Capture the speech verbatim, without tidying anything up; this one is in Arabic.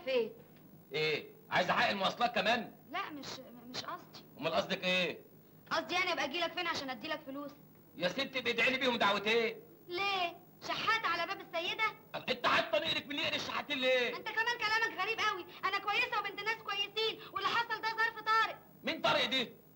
فين؟ ايه؟ عايزه حق المواصلات كمان؟ لا مش مش قصدي. امال قصدك ايه؟ قصدي يعني ابقى اجي لك فين عشان ادي لك فلوس؟ يا ست بادعي لي بيهم دعوتين. ليه؟ شحات على باب السيده؟ انت حاطه نقرك من نقر الشحاتين ليه؟ انت كمان كلامك غريب قوي، انا كويسه وبنت ناس كويسين، واللي حصل ده ظرف طارئ. مين طارق دي؟